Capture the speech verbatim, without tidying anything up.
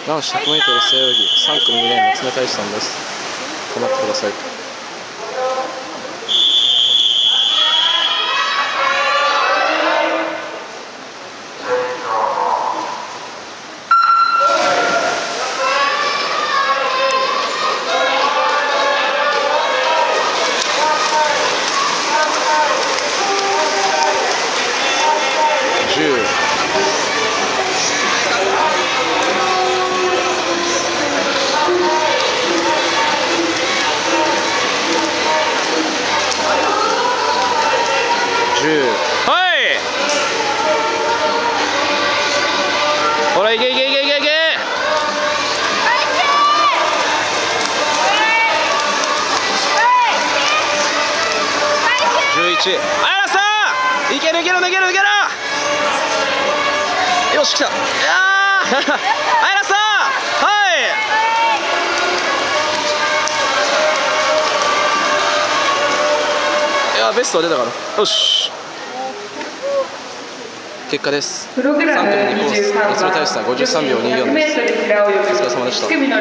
男子 ひゃくメートル 背泳ぎさん組にレーンの冷たいさんです。頑張ってください。じゅうじゅう、はい、ほらいけいけいけいけいけ、じゅういち、あやらさんいけるいけるいけるいける、よし来た、いやーあやらさん、はい、いやベストは出たから、よし、結果です。 プログラムさん組にコース、 にじゅうさんばん、 夏目大志さんごじゅうさんびょうにじゅうよんです。お疲れ様でした。